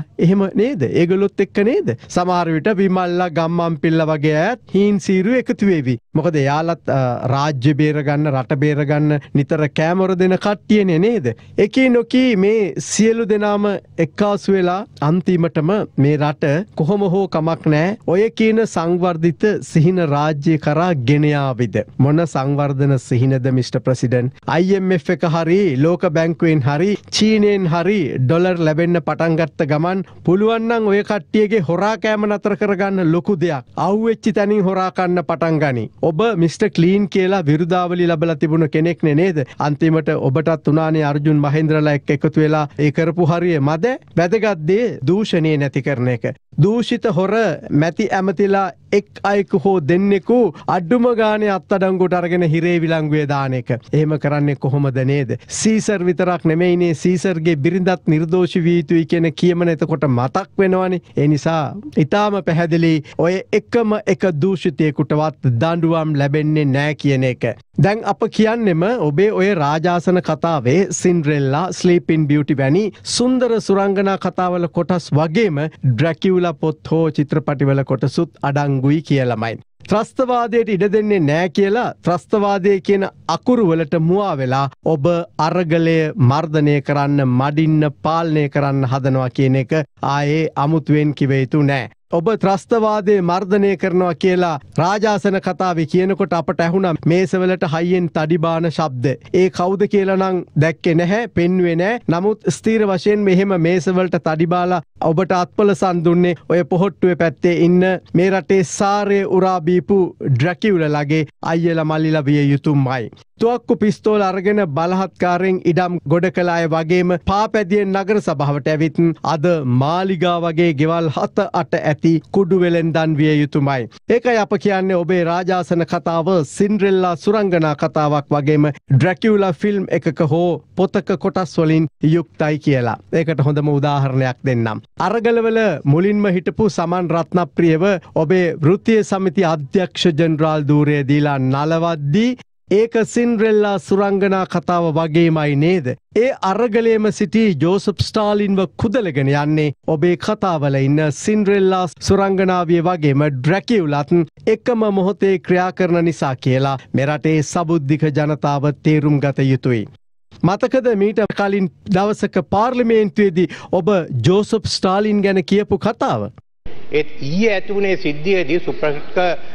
එහෙම නේද? ඒගොල්ලොත් එක්ක නේද? සමහර විට විමල්ලා ගම්මන් පිල්ල වගේ අයත් හීන් සීරු එකතු වෙවි. මොකද යාලත් රාජ්‍ය බේර ගන්න රට බේර ගන්න නිතර කැමර දෙන කට්ටියනේ නේද? එකී නොකී මේ සියලු දෙනාම එක්කාසු වෙලා අන්තිමටම මේ රට කොහොම හෝ කමක් නැහැ. ඔය කියන සංවර්ධිත සිහින රාජ්‍ය කරා ගෙන යාවිද? මොන සංවර්ධන සිහිනද mister president? I M F එක හරි ලෝක බැංකුවෙන් හරි චීනයෙන් හරි ඩොලර් ලැබෙන්න පටන් ගත්ත ගමන් පුළුවන් නම් ඔය කට්ටියගේ හොරා කෑම නතර කරගන්න ලොකු දෙයක්. අහුවෙච්ච තැනින් හොරා කන්න පටන් ගනි. ඔබ මිස්ටර් ක්ලීන් කියලා විරුදාවලි ලැබලා තිබුණ කෙනෙක් නේද? අන්තිමට ඔබටත් උනානේ අර්ජුන් මහේන්ද්‍රලා එක්ක එකතු වෙලා ඒ කරපු හරිය මැද වැදගත් දේ දූෂණේ නැති කරන එක. දූෂිත හොර මැති ඇමතිලා එක් අයෙකු හෝ දෙන්නෙකු අඩුම ගානේ අත්අඩංගුවට අරගෙන හිරේ විලංගුවේ දාන එක. එහෙම කරන්නේ කොහොමද නේද? සීසර් විතරක් නෙමෙයිනේ සීසර්ගේ බිරිඳත් නිර්දෝෂී විය යුතුයි කියන කියමන එතකොට මතක් වෙනවනේ. ඒ නිසා ඊටාම පැහැදිලි ඔය එකම එක දූෂිතයෙකුටවත් දඬුවම් ලැබෙන්නේ නැහැ කියන එක. දැන් අප කියන්නෙම ඔබේ ඔය රාජාසන කතාවේ සින්ඩ්‍රෙල්ලා ස්ලීපින් බියුටි වැනි සුන්දර සුරංගනා කතාවල කොටස් වගේම ඩ්‍රැකියුලා පොත් හෝ චිත්‍රපටිවල කොටසුත් අඩංගුයි කියලාමයි. ත්‍රස්තවාදයට ඉඩ දෙන්නේ නෑ කියලා ත්‍රස්තවාදය කියන අකුරු වලට මුවා වෙලා ඔබ අරගලය මර්ධනය කරන්න මඩින්න පාලනය කරන්න හදනවා කියන එක ආයේ අමුතුවෙන් කිව යුතු නෑ. ඔබ ත්‍රස්තවාදයේ මර්ධනය කරනවා කියලා රාජාසන කතාවේ කියනකොට අපට ඇහුණා මේසවලට හයියෙන් තඩිබාන ශබ්ද. ඒ කවුද කියලා නම් දැක්කේ නැහැ, පෙන්වුවේ නැහැ. නමුත් ස්ථීර වශයෙන් මෙහෙම මේසවලට තඩිබාලා ඔබට අත්පලසන් දුන්නේ ඔය පොහොට්ටුවේ පැත්තේ ඉන්න මේ රටේ සාරේ උරා බීපු ඩ්‍රැකියුලාගේ අයියලා මල්ලිලා විය යුතුමයි. තුවක්කු පිස්තෝල අරගෙන බලහත්කාරයෙන් ඉඩම් ගොඩ කළ අය වගේම පාපැදියෙන් නගර සභාවට ඇවිත් අද මාලිගා වගේ ගෙවල් හත අට ඇති කුඩු වෙලෙන්දන් විය යුතුමයි. ඒකයි අප කියන්නේ ඔබේ රාජාසන කතාව සින්ඩ්‍රෙල්ලා සුරංගනා කතාවක් වගේම ඩ්‍රැකියුලා ෆිල්ම් එකක හෝ පොතක කොටස් වලින් යුක්තයි කියලා. ඒකට හොඳම උදාහරණයක් දෙන්නම්. අරගලවල මුලින්ම හිටපු සමන් රත්නප්‍රියව ඔබේ වෘත්තීය සමිති අධ්‍යක්ෂ ජෙනරාල් ධූරය දීලා නලවද්දී ඒක සින්ඩ්‍රෙල්ලා සුරංගනා කතාව වගේමයි නේද? ඒ අරගලයේම සිටි ජෝසප් ස්ටාලින්ව කුදලගෙන යන්නේ ඔබේ කතාවල ඉන්න සින්ඩ්‍රෙල්ලා සුරංගනාවිය වගේම ඩ්‍රැකියුලත් එකම මොහොතේ ක්‍රියා කරන නිසා කියලා මෙරටේ සබුද්ධික ජනතාව තේරුම් ගත යුතුයි. මතකද මීට කලින් දවසක පාර්ලිමේන්තුවේදී ඔබ ජෝසප් ස්ටාලින් ගැන කියපු කතාව? ඒත් ඊයේ ඇති වුණේ සිද්ධියේදී සුප්‍රසිද්ධ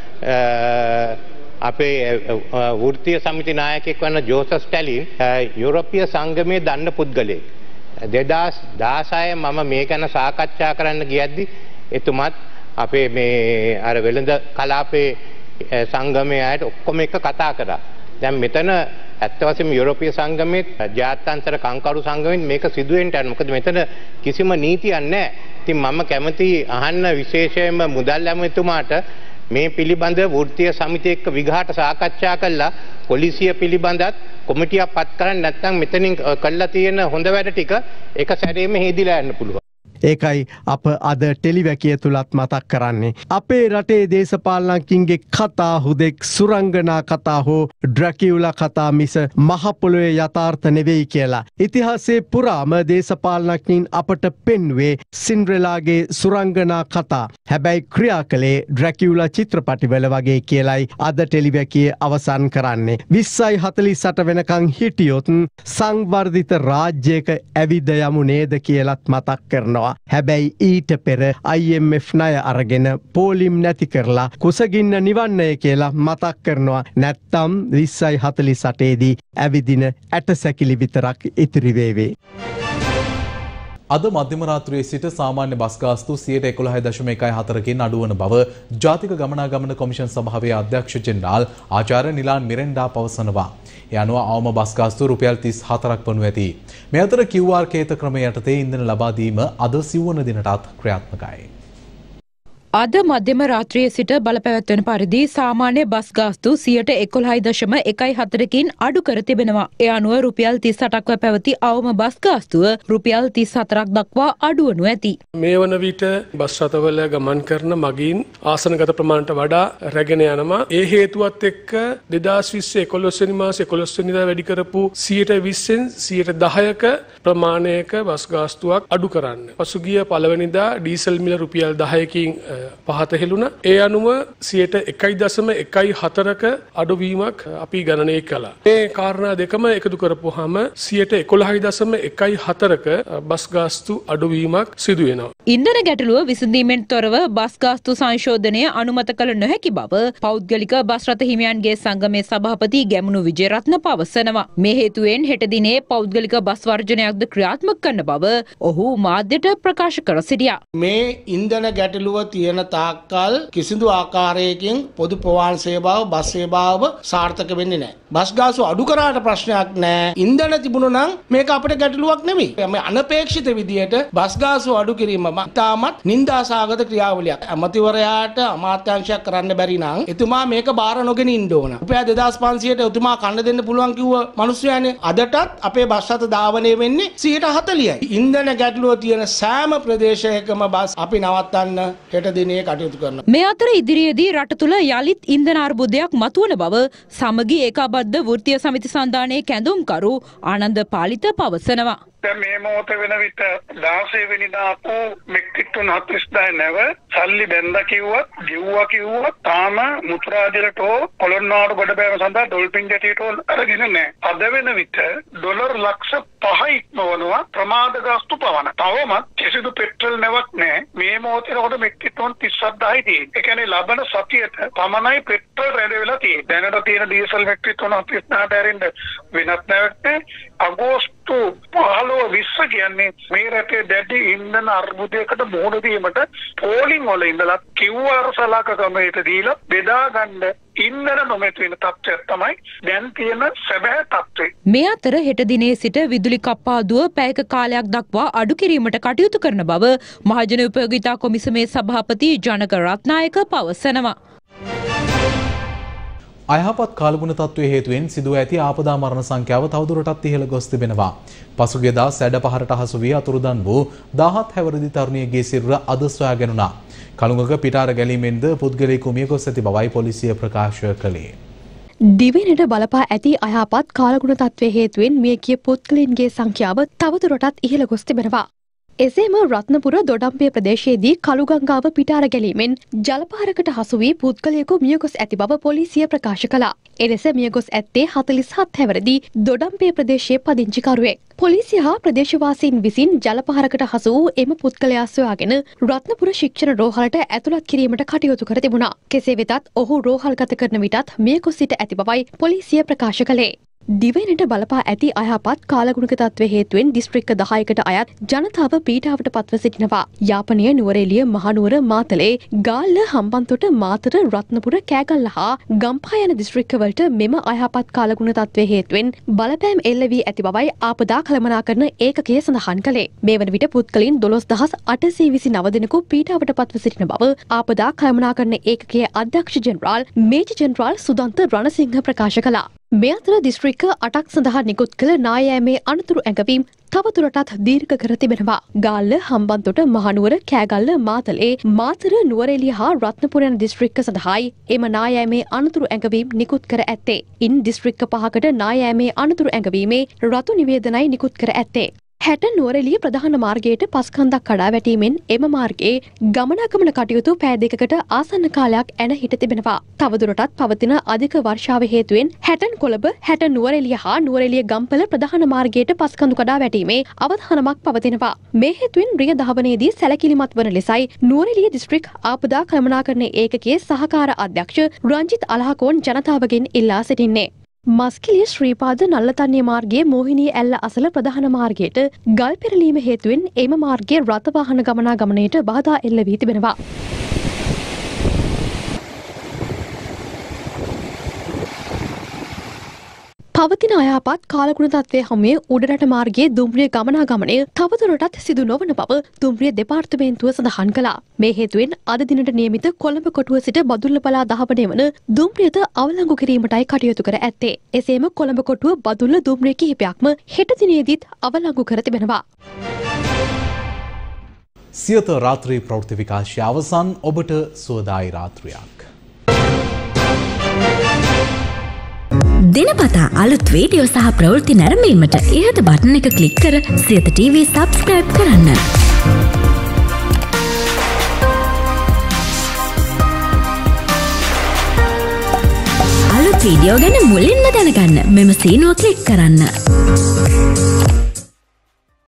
අපේ වෘත්තීය සමිති නායකයෙක් වන ජෝසප් ස්ටැලින් යුරෝපීය සංගමයේ දන්න පුද්ගලයෙක්. දෙදාස් දාසය මම මේ ගැන සාකච්ඡා කරන්න ගියද්දි එතුමත් අපේ මේ අර වෙළඳ කලාපේ සංගමයේ අයට ඔක්කොම එක කතා කරා. දැන් මෙතන ඇත්ත වශයෙන්ම යුරෝපීය සංගමයේ ජාත්‍යන්තර කංකරු සංගමයෙන් මේක සිදුවෙන්න යන මොකද මෙතන කිසිම නීතියක් නැහැ. ඉතින් මම කැමති අහන්න විශේෂයෙන්ම මුදල් ඇමතුමාට මේ පිළිබඳ වෘත්තීය සමිතිය එක්ක විගහට සාකච්ඡා කළා පොලිසිය පිළිබඳත් කොමිටියක් පත් කරන්න නැත්නම් මෙතනින් කළා තියෙන හොඳ වැඩ ටික එක සැරේම හේදිලා යන්න පුළුවන්. ඒකයි අප අද ටෙලිවැකිය තුලත් මතක් කරන්නේ. අපේ රටේ දේශපාලනඥයින්ගේ කතා හුදෙක් සුරංගනා කතා හෝ ඩ්‍රැකියුලා කතා මිස මහ පොළොවේ යථාර්ථ නෙවෙයි කියලා. ඉතිහාසයේ පුරාම දේශපාලනඥයින් අපට පෙන්වුවේ සින්ඩ්‍රෙලාගේ සුරංගනා කතා. හැබැයි ක්‍රියා කළේ ඩ්‍රැකියුලා චිත්‍රපටිවල වගේ කියලයි අද ටෙලිවැකිය අවසන් කරන්නේ. විස්සයි හතළිස් අට වෙනකන් හිටියොත් සංවර්ධිත රාජ්‍යයක ඇවිද යමු නේද කියලත් මතක් කරනවා. හැබැයි ඊට පෙර I M F ණය අරගෙන පෝලිම් නැති කරලා කුසගින්න නිවන්නය කියලා මතක් කරනවා. නැත්තම් විස්සයි හතළිස් අටේදී ඇවිදින ඇටසැකිලි විතරක් ඉතිරි වේවේ. අද මධ්‍යම රාත්‍රියේ සිට සාමාන්‍ය බස් ගාස්තු සියයට එකොළහ දශම එකයි හතරකින් අඩුවන බව ජාතික ගමනාගමන කොමිෂන් සභාවේ අධ්‍යක්ෂ ජෙනරාල් ආචාර්ය නිලාන් මිරෙන්ඩා පවසනවා. ඒ අනුව අවම බස් ගාස්තු රුපියල් තිස් හතරක් වනු ඇති. මේ අතර Q R කේත ක්‍රමය යටතේ ඉන්ධන ලබා දීම අද සිව්වන දිනටත් ක්‍රියාත්මකයි. අද මධ්‍යම රාත්‍රියේ සිට බලපැවැත්වෙන පරිදි සාමාන්‍ය බස් ගාස්තු සියයට එකොළහයි දශම එකයි හතරකින් අඩු කර තිබෙනවා. ඒ අනුව රුපියල් තිස් අටක්ව පැවති අවම බස් ගාස්තුව රුපියල් තිස් හතරක් දක්වා අඩු වනු ඇති. මේ වන විට බස් රථවල ගමන් කරන මගීන් ආසනගත ප්‍රමාණයට වඩා රැගෙන යනවා. ඒ හේතුවත් එක්ක දෙදාස් විස්ස එකොළොස් වෙනි මාසේ එකොළොස් වෙනිදා වැඩි කරපු සියයට විස්සෙන් සියයට දහයක ප්‍රමාණයක බස් ගාස්තුවක් අඩු කරන්න. පසුගිය පළවෙනිදා ඩීසල් මිල රුපියල් දහයකින් පහත හෙළුණා. ඒ අනුව සියයට එකයි දශම එකයි හතරක අඩුවීමක් අපි ගණනය කළා. මේ කාරණා දෙකම එකතු කරපුවාම සියයට එකොළහයි දශම එකයි හතරක බස් ගාස්තු අඩුවීමක් සිදු වෙනවා. ඉන්ධන ගැටලුව විසඳීමෙන් තොරව බස් ගාස්තු සංශෝධනය අනුමත කළ නොහැකි බව පෞද්ගලික බස් රථ හිමියන්ගේ සංගමේ සභාපති ගැමුණු විජේරත්න පවසනවා. මේ හේතුවෙන් හෙට දිනේ පෞද්ගලික බස් වර්ජනයක්ද ක්‍රියාත්මක කරන බව ඔහු මාධ්‍යට ප්‍රකාශ කර සිටියා. මේ ඉන්ධන ගැටලුව තියෙන තාක්කල් කිසිදු ආකාරයකින් පොදු ප්‍රවාහන සේවාව බස් සේවාව සාර්ථක වෙන්නේ නැහැ. බස් ගාස්තු අඩු කරාට ප්‍රශ්නයක් නැහැ. ඉන්ධන තිබුණා නම් මේක අපිට ගැටලුවක් නෙමෙයි. මේ අනපේක්ෂිත විදියට බස් ගාස්තු අඩු කිරීම තාමත් නින්දාසාගත ක්‍රියාවලියක්. අමාත්‍යවරයාට අමාත්‍යාංශයක් කරන්න බැරි නම් එතුමා මේක බාර නොගෙන ඉන්න ඕන. රුපියල් දෙදාස් පන්සියයට එතුමා කන්න දෙන්න පුළුවන් කිව්ව මිනිස්සුයනේ. අදටත් අපේ බස් රථ ධාවනය වෙන්නේ සියයට හතළිහයි. ඉන්ධන ගැටලුව තියෙන සෑම ප්‍රදේශයකම බස් අපි නවත්තන්න හෙට දිනේ කටයුතු කරනවා. මේ අතර ඉදිරියේදී රට තුළ යලිත් ඉන්ධන අර්බුදයක් මතුවන බව සමගි ඒකාබද්ධ වෘත්තීය සමිති සන්ධානයේ කැඳවුම්කරු ආනන්ද පාලිත පවසනවා. දැන් මේ මොහොත වෙන විට දාසය වෙනිදා අපු මෙට්‍රික් ටන් හතළිස් දාය නැව සල්ලි බැඳ කිව්වත් ගෙව්වා කිව්වත් තාම මුත්‍රාජලට පොළොන්නරුව ගොඩබෑම සඳහා ඩොල්ෆින් ගැටියට අරගෙන නැහැ. අද වෙන විට ඩොලර් ලක්ෂ පහයි ඉක්මවනවා ප්‍රමාද ගාස්තු පවන. තවමත් කිසිදු පෙට්‍රල් නැවක් නැහැ. මේ මොහොතේ කොට මෙට්‍රික් ටන් තිස් හතයි තියෙන්නේ. ඒ කියන්නේ ලබන සතියට පමණයි පෙට්‍රල් රැඳ වෙලා තියෙන්නේ. දැනට තියෙන ඩීසල් මෙට්‍රික් ටන් හතළිස් දාහට ඇරින්න වෙනත් නැවක් නැහැ. අගෝස්තු පහළොව විස්ස කියන්නේ මේ රටේ දැඩි ඉන්ධන අර්බුදයකට මුහුණ දීමට පෝලිං වල ඉඳලා කිව් ආර් සලාක ක්‍රමයට දීලා බෙදා ගන්න ඉන්ධන නොමැති වෙන තත්ත්වයක් තමයි දැන් තියෙන සැබෑ තත්ත්වය. මේ අතර හෙට දිනේ සිට විදුලි කප්පාදුව පැයක කාලයක් දක්වා අඩු කිරීමට කටයුතු කරන බව මහජන උපයෝගිතා කොමිසමේ සභාපති ජනක රත්නායක පවසනවා. අයහපත් කාලගුණ තත්ත්වයේ හේතුවෙන් සිදුව ඇති ආපදා මරණ සංඛ්‍යාව තවදුරටත් ඉහළ ගොස් තිබෙනවා. පසුගියදා සැඩ පහරට හසු වී අතුරුදන් වූ දාහත් හැවිරිදි තරුණියගේ සිරුර අද සොයා ගැනුණා. කළුඟක පිටාර ගැලීමෙන්ද පුද්ගලයෙකු මිය ගොස් ඇති බවයි පොලිසිය ප්‍රකාශ කළේ. දිවෙනට බලපා ඇති අයහපත් කාලගුණ තත්ත්වයේ හේතුවෙන් මියගිය පුද්ගලයන්ගේ සංඛ්‍යාව තවදුරටත් ඉහළ ගොස් තිබෙනවා. එසේම රත්නපුර දොඩම්පිය ප්‍රදේශයේදී කළුගංගාව පිටාර ගැලීමෙන් ජලපහරකට හසු වී පුද්ගලයෙකු මියගොස් ඇති බව පොලිසිය ප්‍රකාශ කළා. එලෙස මියගොස් ඇත්තේ හතළිස් හත් හැවිරිදි දොඩම්පිය ප්‍රදේශයේ පදිංචිකරුවෙක්. පොලිසිය හා ප්‍රදේශවාසීන් විසින් ජලපහරකට හසු වූ එම පුද්ගලයා සොයාගෙන රත්නපුර ශික්ෂණ රෝහලට ඇතුළත් කිරීමට කටයුතු කර තිබුණා. කෙසේ වෙතත් ඔහු රෝහල් ගත කරන විටත් මියගොස් සිට ඇති බවයි පොලිසිය ප්‍රකාශ කළේ. දිවෙනට බලපා ඇති අයහපත් කාලගුණක තත්ත්වය හේතුවෙන් දිස්ත්‍රික්ක දහයකට අයත් ජනතාව පීඩාවට පත්ව සිටිනවා. යාපනය නුවරඑළිය මහනුවර මාතලේ ගාල්ල හම්බන්තොට මාතර රත්නපුර කෑගල්ල හා ගම්පහ යන දිස්ත්‍රික්කවලට මෙම අයහපත් කාලගුණ තත්ත්වය හේතුවෙන් බලපෑම් එල්ල වී ඇති බවයි ආපදා කළමනාකරන ඒකකය සඳහන් කළේ. මේ වන විට පුද්ගලයන් දොළොස් දහස් අටසිය විසි නව දෙනෙකු පීඩාවට පත්ව සිටින බව ආපදා කළමනාකරන ඒකකයේ අධ්‍යක්ෂ general major general Sudantha Ranasinghe ප්‍රකාශ කළා. මේ අතර දිස්ත්‍රික්ක අටක් සඳහා නිකුත් කළ නායෑමේ අනතුරු ඇඟවීම් තවදුරටත් දීර්ඝ කර තිබෙනවා. ගාල්ල හම්බන්තොට මහනුවර කෑගල්ල මාතලේ මාතර නුවරඑළිය හා රත්නපුර යන දිස්ත්‍රික්ක සඳහායි එම නායෑමේ අනතුරු ඇඟවීම් නිකුත් කර ඇත්තේ. ඉන් දිස්ත්‍රික්ක පහකට නායෑමේ අනතුරු ඇඟවීමේ රතු නිවේදනයි නිකුත් කර ඇත්තේ. හැට නුවරඑළිය ප්‍රධාන මාර්ගයට පස්කන්දක් කඩා වැටීමෙන් එම මාර්ගයේ ගමනාගමන කටයුතු පෑ දෙකකට ආසන්න කාලයක් ඇන හිට තිබෙනවා. තවදුරටත් පවතින අධික වර්ෂාව හේතුවෙන් හැටන් කොළඹ හැට නුවරඑළිය හා නුවරඑළිය ගම්පල ප්‍රධාන මාර්ගයට පස්කන්දු කඩා වැටීමේ අවධානමක් පවතිනවා. මේ හේතුවෙන් රිය දහවනේදී සැලකිලිමත් වන ලෙසයි නුවරඑළිය දිස්ත්‍රික් ආපදා කළමනාකරණ ඒකකයේ සහකාර අධ්‍යක්ෂ රංජිත් අලහකෝන් ජනතාවගෙන් ඉල්ලා සිටින්නේ. මස්කිලිය ශ්‍රීපාද නල්ලතන්නිය මාර්ගයේ මෝහිනී ඇල්ල අසල ප්‍රධාන මාර්ගයට ගල් පෙරලීම හේතුවෙන් එම මාර්ගයේ රථවාහන ගමනාගමනයට බාධා එල්ල වී තිබෙනවා. පවතින අයහපත් කාලගුණ තත්ත්වය හමුවේ උඩරට මාර්ගයේ දුම්රිය ගමනාගමනය තවදුරටත් සිදු නොවන බව දුම්රිය දෙපාර්තමේන්තුව සඳහන් කළා. මේ හේතුවෙන් අද දිනට නියමිත කොළඹ කොටුව සිට බදුල්ල බලා දහවනය වන දුම්රියද අවලංගු කිරීමටයි කටයුතු කර ඇත්තේ. එසේම කොළඹ කොටුව බදුල්ල දුම්රිය කිහිපයක්ම හෙට දිනේදීත් අවලංගු කර තිබෙනවා. සියත රාත්‍රී ප්‍රවෘත්ති විකාශය අවසන්. ඔබට සුවදායි රාත්‍රියක්. දිනපතා අලුත් වීඩියෝ සහ ප්‍රවෘත්ති නැරඹීමට ඉහත බටන් එක ක්ලික් කර සියත ටීවී සබ්ස්ක්‍රයිබ් කරන්න. අලුත් වීඩියෝ ගැන මුලින්ම දැනගන්න මෙම සීනුව ක්ලික් කරන්න.